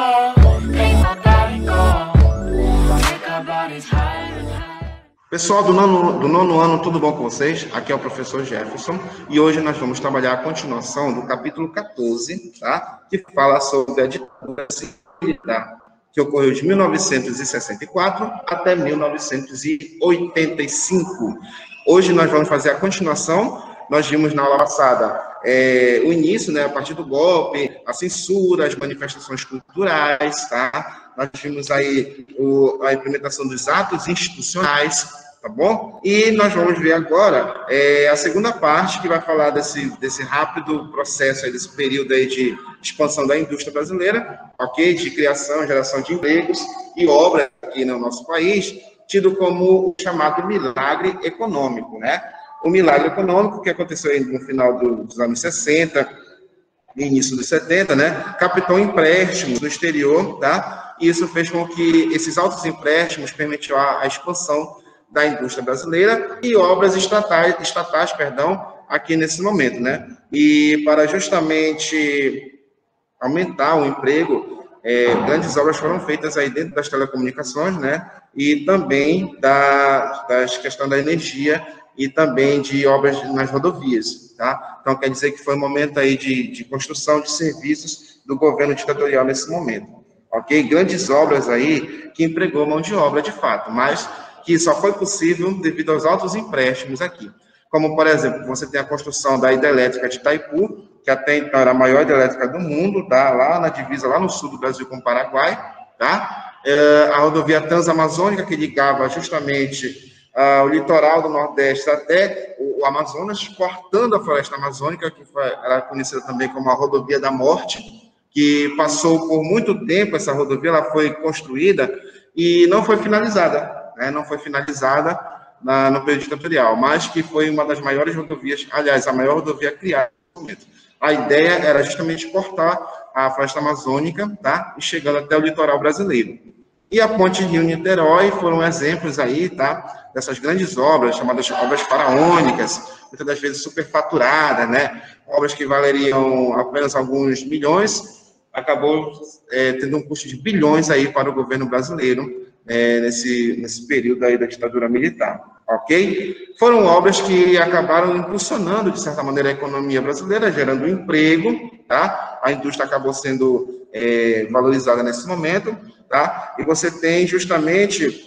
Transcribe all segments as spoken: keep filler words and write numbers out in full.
Pessoal do nono, do nono ano, tudo bom com vocês? Aqui é o professor Jefferson e hoje nós vamos trabalhar a continuação do capítulo quatorze, tá? Que fala sobre a ditadura militar, que ocorreu de mil novecentos e sessenta e quatro até mil novecentos e oitenta e cinco. Hoje nós vamos fazer a continuação. Nós vimos na aula passada é, o início, né, a partir do golpe, a censura, as manifestações culturais, tá? Nós vimos aí o, a implementação dos atos institucionais, tá bom? E nós vamos ver agora é, a segunda parte, que vai falar desse, desse rápido processo, aí, desse período aí de expansão da indústria brasileira, ok? De criação, geração de empregos e obras aqui no nosso país, tido como o chamado milagre econômico, né? O milagre econômico que aconteceu aí no final dos anos sessenta, início dos setenta, né? Captou empréstimos do exterior, tá? E isso fez com que esses altos empréstimos permitiu a, a expansão da indústria brasileira e obras estatais, estatais, perdão, aqui nesse momento, né? E para justamente aumentar o emprego, é, grandes obras foram feitas aí dentro das telecomunicações, né? E também da das questão da energia e também de obras nas rodovias, tá? Então, quer dizer que foi um momento aí de, de construção de serviços do governo ditatorial nesse momento, ok? Grandes obras aí que empregou mão de obra de fato, mas que só foi possível devido aos altos empréstimos aqui. Como, por exemplo, você tem a construção da hidrelétrica de Itaipu, que até então era a maior hidrelétrica do mundo, tá? Lá na divisa, lá no sul do Brasil com o Paraguai, tá? É, a rodovia Transamazônica, que ligava justamente Uh, o litoral do Nordeste até o, o Amazonas, cortando a floresta amazônica, que foi, era conhecida também como a Rodovia da Morte, que passou por muito tempo, essa rodovia ela foi construída e não foi finalizada, né? Não foi finalizada na, no período ditatorial, mas que foi uma das maiores rodovias, aliás, a maior rodovia criada no momento. A ideia era justamente cortar a floresta amazônica, tá? E chegando até o litoral brasileiro. E a ponte Rio-Niterói foram exemplos aí, tá? Dessas grandes obras, chamadas obras faraônicas, muitas das vezes superfaturadas, né? Obras que valeriam apenas alguns milhões, acabou é, tendo um custo de bilhões aí para o governo brasileiro é, nesse, nesse período aí da ditadura militar, ok? Foram obras que acabaram impulsionando, de certa maneira, a economia brasileira, gerando emprego, tá? A indústria acabou sendo é, valorizada nesse momento, tá? E você tem justamente,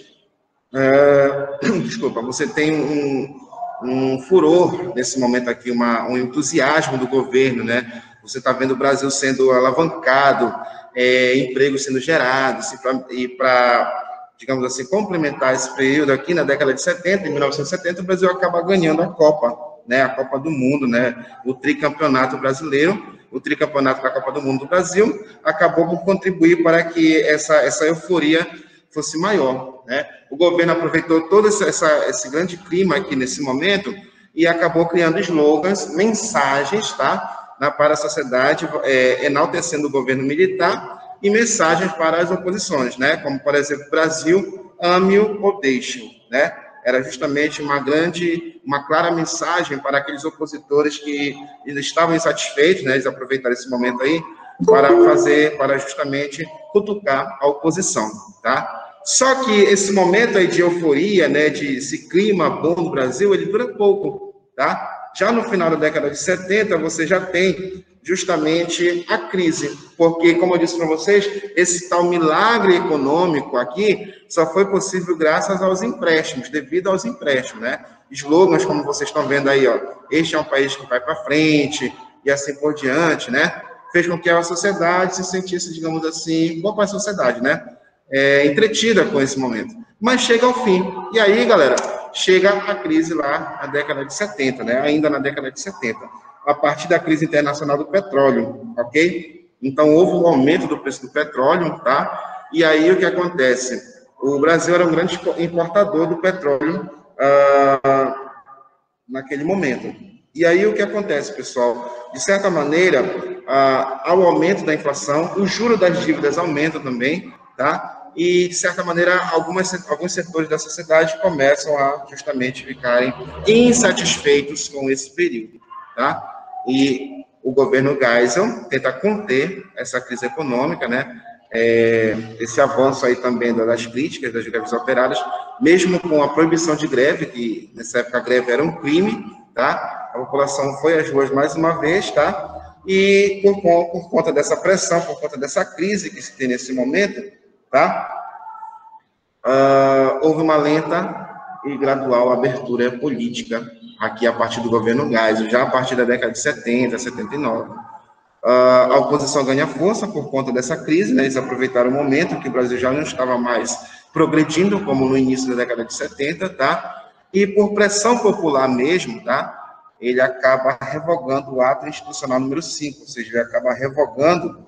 uh, desculpa, você tem um, um furor nesse momento aqui, uma, um entusiasmo do governo, né? Você está vendo o Brasil sendo alavancado, é, empregos sendo gerados, e para, digamos assim, complementar esse período aqui, na década de setenta, em mil novecentos e setenta, o Brasil acaba ganhando a Copa, né? A Copa do Mundo, né? O tricampeonato brasileiro. O tricampeonato da Copa do Mundo do Brasil acabou por contribuir para que essa, essa euforia fosse maior, né? O governo aproveitou todo esse, essa, esse grande clima aqui nesse momento e acabou criando slogans, mensagens, tá? Na, para a sociedade, é, enaltecendo o governo militar e mensagens para as oposições, né? Como, por exemplo, Brasil, ame-o ou deixe-o, né? Era justamente uma grande, uma clara mensagem para aqueles opositores que estavam insatisfeitos, né? Eles aproveitaram esse momento aí para fazer, para justamente cutucar a oposição, tá? Só que esse momento aí de euforia, né, de esse clima bom no Brasil, ele dura pouco, tá? Já no final da década de setenta, você já tem justamente a crise, porque, como eu disse para vocês, esse tal milagre econômico aqui só foi possível graças aos empréstimos, devido aos empréstimos, né? Slogans, como vocês estão vendo aí, ó, este é um país que vai para frente, e assim por diante, né? Fez com que a sociedade se sentisse, digamos assim, boa para a sociedade, né? É, entretida com esse momento. Mas chega ao fim. E aí, galera, chega a crise lá na década de setenta, né? Ainda na década de setenta. A partir da crise internacional do petróleo, ok? Então, houve um aumento do preço do petróleo, tá? E aí, o que acontece? O Brasil era um grande importador do petróleo ah, naquele momento. E aí, o que acontece, pessoal? De certa maneira, ah, ao aumento da inflação, o juro das dívidas aumenta também, tá? E, de certa maneira, algumas, alguns setores da sociedade começam a justamente ficarem insatisfeitos com esse período, tá? E o governo Geisel tenta conter essa crise econômica, né? é, esse avanço aí também das críticas das greves operárias, mesmo com a proibição de greve, que nessa época a greve era um crime, tá? A população foi às ruas mais uma vez, tá? E por, por conta dessa pressão, por conta dessa crise que se tem nesse momento, tá? Uh, houve uma lenta e gradual abertura política aqui a partir do governo Geisel, já a partir da década de setenta, setenta e nove. Uh, a oposição ganha força por conta dessa crise, né? Eles aproveitaram o momento que o Brasil já não estava mais progredindo, como no início da década de setenta, tá? E por pressão popular mesmo, tá? Ele acaba revogando o ato institucional número cinco, ou seja, ele acaba revogando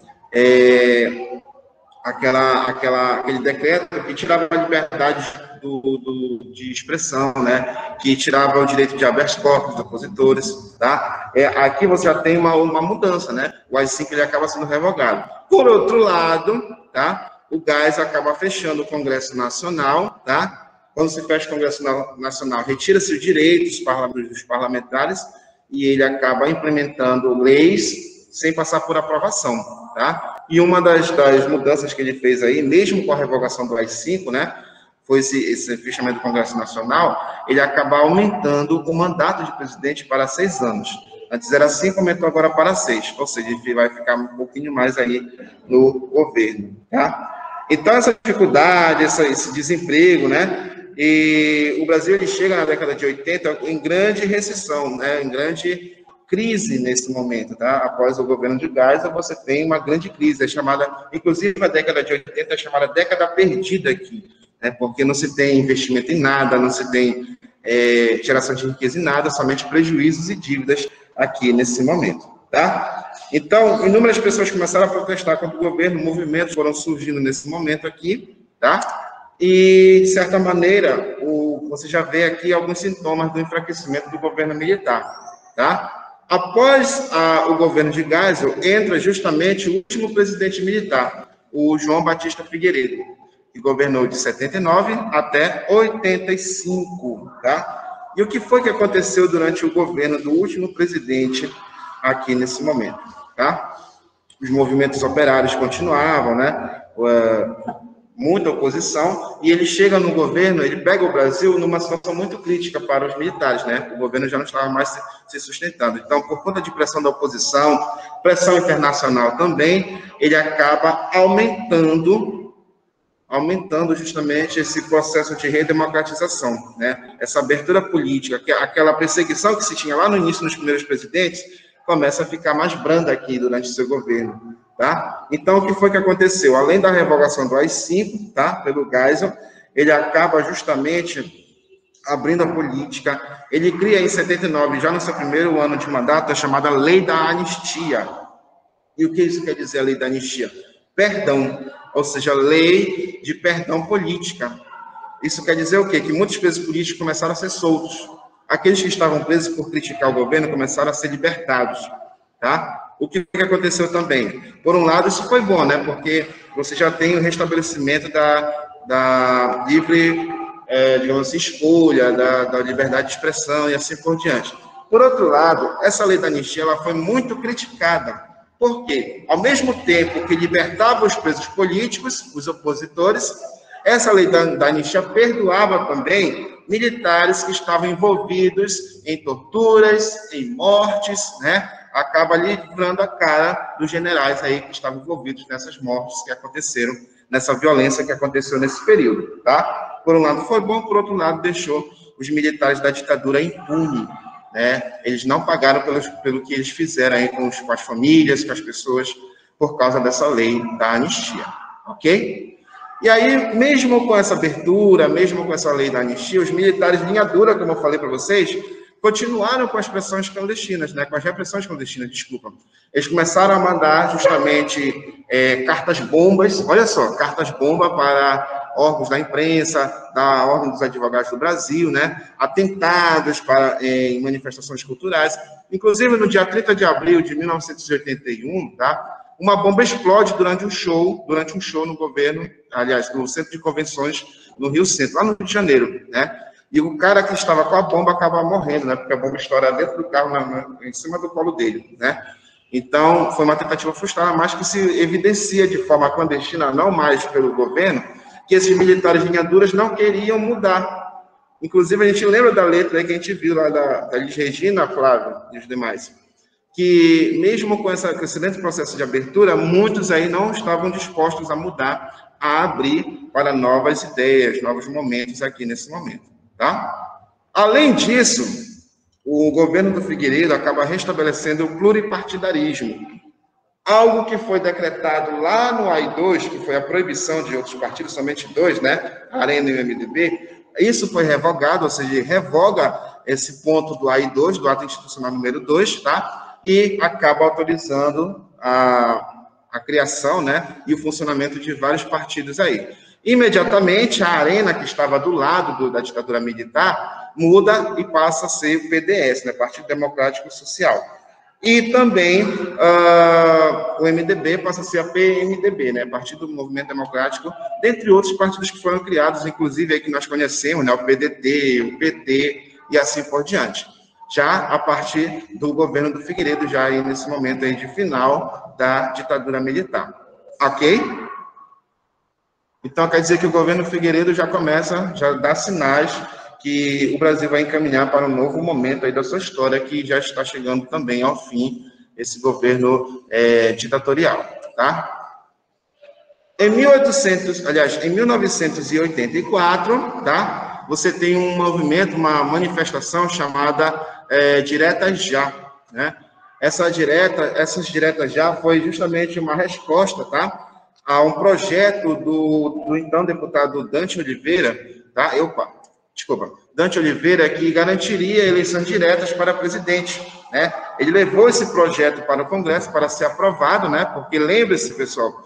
é, aquela, aquela, aquele decreto que tirava a liberdade do, do, de expressão, né? Que tirava o direito de habeas corpus dos opositores, tá? É, aqui você já tem uma, uma mudança, né? O A I cinco ele acaba sendo revogado. Por outro lado, tá? O Geisel acaba fechando o Congresso Nacional, tá? Quando se fecha o Congresso Nacional, retira-se os direitos dos parlamentares e ele acaba implementando leis sem passar por aprovação, tá? E uma das, das mudanças que ele fez aí, mesmo com a revogação do A I cinco, né, foi esse, esse fechamento do Congresso Nacional, ele acaba aumentando o mandato de presidente para seis anos. Antes era cinco, aumentou agora para seis, ou seja, ele vai ficar um pouquinho mais aí no governo, tá? Então, essa dificuldade, essa, esse desemprego, né, e o Brasil ele chega na década de oitenta em grande recessão, né, em grande crise nesse momento, tá? Após o governo de Geisel, você tem uma grande crise, é chamada, inclusive a década de oitenta é chamada década perdida aqui, né, porque não se tem investimento em nada, não se tem é, geração de riqueza em nada, somente prejuízos e dívidas aqui nesse momento, tá? Então, inúmeras pessoas começaram a protestar contra o governo, movimentos foram surgindo nesse momento aqui, tá? E, de certa maneira, o, você já vê aqui alguns sintomas do enfraquecimento do governo militar, tá? Após a, o governo de Geisel, entra justamente o último presidente militar, o João Batista Figueiredo, que governou de setenta e nove até oitenta e cinco, tá? E o que foi que aconteceu durante o governo do último presidente aqui nesse momento, tá? Os movimentos operários continuavam, né? Muita oposição, e ele chega no governo, ele pega o Brasil numa situação muito crítica para os militares, né? O governo já não estava mais se, se sustentando. Então, por conta de pressão da oposição, pressão internacional também, ele acaba aumentando, aumentando justamente esse processo de redemocratização, né? Essa abertura política, aquela perseguição que se tinha lá no início nos primeiros presidentes, começa a ficar mais branda aqui durante o seu governo. Tá? Então, o que foi que aconteceu? Além da revogação do A I cinco, tá? Pelo Geisel, ele acaba justamente abrindo a política, ele cria em setenta e nove, já no seu primeiro ano de mandato, a chamada Lei da Anistia. E o que isso quer dizer, a Lei da Anistia? Perdão, ou seja, lei de perdão política. Isso quer dizer o quê? Que muitos presos políticos começaram a ser soltos. Aqueles que estavam presos por criticar o governo começaram a ser libertados, tá? O que aconteceu também? Por um lado, isso foi bom, né? Porque você já tem o restabelecimento da, da livre, é, digamos assim, escolha, da, da liberdade de expressão e assim por diante. Por outro lado, essa lei da anistia ela foi muito criticada. Por quê? Ao mesmo tempo que libertava os presos políticos, os opositores, essa lei da, da anistia perdoava também militares que estavam envolvidos em torturas, em mortes, né? Acaba livrando a cara dos generais aí que estavam envolvidos nessas mortes que aconteceram, nessa violência que aconteceu nesse período, tá? Por um lado foi bom, por outro lado deixou os militares da ditadura impune, né? Eles não pagaram pelos, pelo que eles fizeram aí com, os, com as famílias, com as pessoas, por causa dessa lei da anistia, ok? E aí, mesmo com essa abertura, mesmo com essa lei da anistia, os militares linha dura, como eu falei para vocês, continuaram com as pressões clandestinas, né, com as repressões clandestinas, desculpa. Eles começaram a mandar justamente é, cartas-bombas, olha só, cartas-bomba para órgãos da imprensa, da Ordem dos Advogados do Brasil, né, atentados para, é, em manifestações culturais. Inclusive, no dia trinta de abril de mil novecentos e oitenta e um, tá, uma bomba explode durante um show, durante um show no governo, aliás, no Centro de Convenções, no Rio Centro, lá no Rio de Janeiro, né? E o cara que estava com a bomba acaba morrendo, né? Porque a bomba estoura dentro do carro, na, na, em cima do colo dele, né? Então, foi uma tentativa frustrada, mas que se evidencia de forma clandestina, não mais pelo governo, que esses militares de linha duras não queriam mudar. Inclusive, a gente lembra da letra aí que a gente viu lá da, da Elis Regina, Flávio e os demais, que mesmo com essa, com esse lento processo de abertura, muitos aí não estavam dispostos a mudar, a abrir para novas ideias, novos momentos aqui nesse momento, tá? Além disso, o governo do Figueiredo acaba restabelecendo o pluripartidarismo, algo que foi decretado lá no A I dois, que foi a proibição de outros partidos, somente dois, né, a Arena e o M D B. Isso foi revogado, ou seja, revoga esse ponto do A I dois, do ato institucional número dois, tá? E acaba autorizando a, a criação, né, e o funcionamento de vários partidos aí. Imediatamente, a Arena, que estava do lado do, da ditadura militar, muda e passa a ser o P D S, né, Partido Democrático Social. E também uh, o M D B passa a ser a P M D B, né, Partido do Movimento Democrático, dentre outros partidos que foram criados, inclusive aí que nós conhecemos, né, o P D T, o P T e assim por diante. Já a partir do governo do Figueiredo, já aí nesse momento aí de final da ditadura militar. Ok? Então, quer dizer que o governo Figueiredo já começa, já dá sinais que o Brasil vai encaminhar para um novo momento aí da sua história, que já está chegando também ao fim, esse governo é, ditatorial, tá? Em mil e oitocentos, aliás, em mil novecentos e oitenta e quatro, tá? Você tem um movimento, uma manifestação chamada é, Diretas Já, né? Essa direta, essas diretas já foi justamente uma resposta, tá? A um projeto do, do então deputado Dante Oliveira, tá? Opa, desculpa, Dante Oliveira, que garantiria eleições diretas para presidente, né? Ele levou esse projeto para o Congresso para ser aprovado, né? Porque lembre-se, pessoal,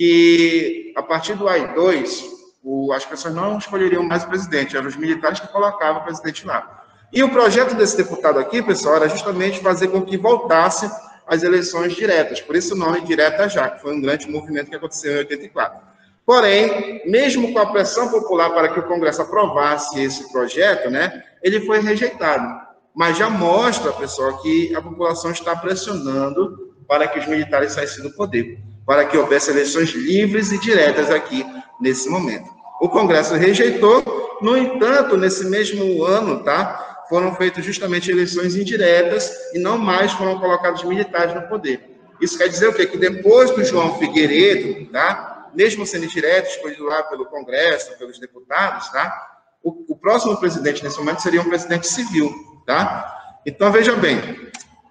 que a partir do A I dois, o, as pessoas não escolheriam mais o presidente, eram os militares que colocavam o presidente lá. E o projeto desse deputado aqui, pessoal, era justamente fazer com que voltasse as eleições diretas, por isso o nome Direta Já, que foi um grande movimento que aconteceu em oitenta e quatro. Porém, mesmo com a pressão popular para que o Congresso aprovasse esse projeto, né, ele foi rejeitado. Mas já mostra, pessoal, que a população está pressionando para que os militares saíssem do poder, para que houvesse eleições livres e diretas aqui nesse momento. O Congresso rejeitou, no entanto, nesse mesmo ano, tá, foram feitas justamente eleições indiretas e não mais foram colocados militares no poder. Isso quer dizer o quê? Que depois do João Figueiredo, tá, mesmo sendo direto, escolhido lá pelo Congresso, pelos deputados, tá, o, o próximo presidente nesse momento seria um presidente civil, tá? Então, veja bem,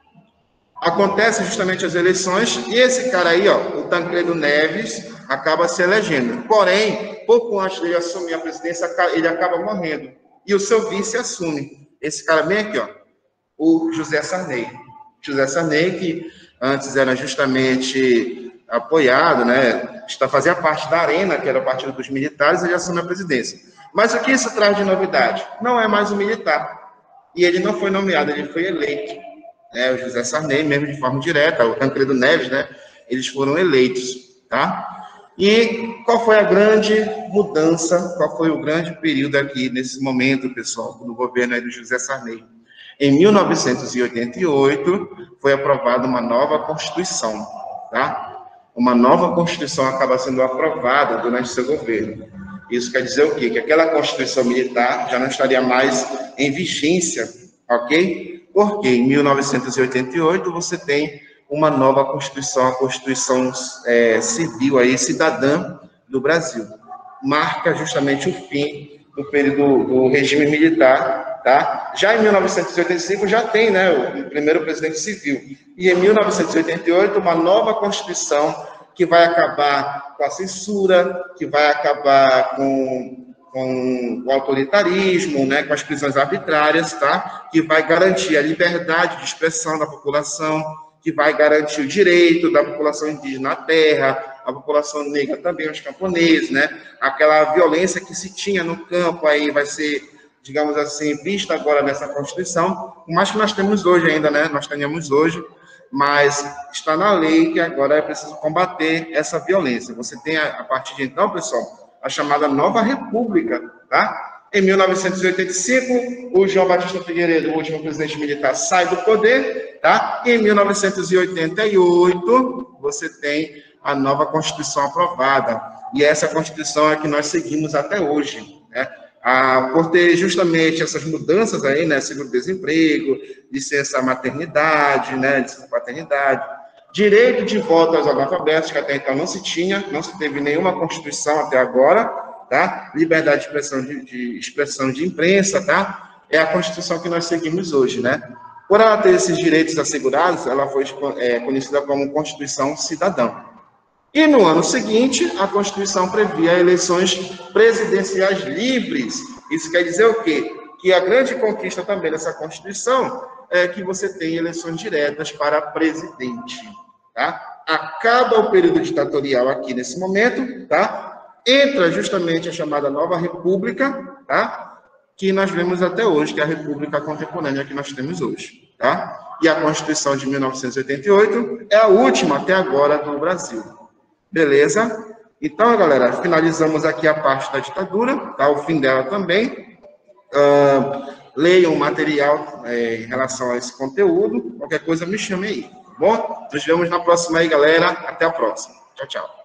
acontecem justamente as eleições e esse cara aí, ó, o Tancredo Neves, acaba se elegendo. Porém, pouco antes dele assumir a presidência, ele acaba morrendo e o seu vice assume. Esse cara bem aqui, ó, o José Sarney. José Sarney, que antes era justamente apoiado, né, está, fazia parte da Arena, que era o partido dos militares, ele assume a presidência. Mas o que isso traz de novidade? Não é mais um militar. E ele não foi nomeado, ele foi eleito. Né, o José Sarney, mesmo de forma direta, o Tancredo Neves, né, eles foram eleitos, tá? E qual foi a grande mudança, qual foi o grande período aqui, nesse momento, pessoal, do governo aí do José Sarney? Em mil novecentos e oitenta e oito, foi aprovada uma nova Constituição, tá? Uma nova Constituição acaba sendo aprovada durante seu governo. Isso quer dizer o quê? Que aquela Constituição militar já não estaria mais em vigência, ok? Porque em mil novecentos e oitenta e oito você tem uma nova Constituição, a Constituição é, Civil, aí, cidadã do Brasil. Marca justamente o fim do período do regime militar, tá? Já em mil novecentos e oitenta e cinco já tem, né, o primeiro presidente civil. E em mil novecentos e oitenta e oito, uma nova Constituição que vai acabar com a censura, que vai acabar com, com o autoritarismo, né, com as prisões arbitrárias, tá? Que vai garantir a liberdade de expressão da população, que vai garantir o direito da população indígena à terra, a população negra também, os camponeses, né? Aquela violência que se tinha no campo aí vai ser, digamos assim, vista agora nessa Constituição, mas que nós temos hoje ainda, né? Nós tenhamos hoje, mas está na lei que agora é preciso combater essa violência. Você tem, a partir de então, pessoal, a chamada Nova República, tá? Em mil novecentos e oitenta e cinco, o João Batista Figueiredo, o último presidente militar, sai do poder, tá? E em mil novecentos e oitenta e oito, você tem a nova Constituição aprovada. E essa Constituição é que nós seguimos até hoje, né? Ah, por ter justamente essas mudanças aí, né? Seguro-desemprego, licença maternidade, né? Licença paternidade, direito de voto aos analfabetos, que até então não se tinha, não se teve nenhuma Constituição até agora, tá? Liberdade de expressão de, de, expressão de imprensa, tá? É a Constituição que nós seguimos hoje, né? Por ela ter esses direitos assegurados, ela foi é, conhecida como Constituição Cidadã. E no ano seguinte, a Constituição previa eleições presidenciais livres. Isso quer dizer o quê? Que a grande conquista também dessa Constituição é que você tem eleições diretas para presidente, tá? Acaba o período ditatorial aqui nesse momento, tá? Entra justamente a chamada Nova República, tá? Que nós vemos até hoje, que é a República contemporânea que nós temos hoje, tá? E a Constituição de mil novecentos e oitenta e oito é a última até agora do Brasil. Beleza? Então, galera, finalizamos aqui a parte da ditadura, tá? O fim dela também. Uh, leiam o material é, em relação a esse conteúdo. Qualquer coisa, me chame aí, tá bom? Nos vemos na próxima aí, galera. Até a próxima. Tchau, tchau.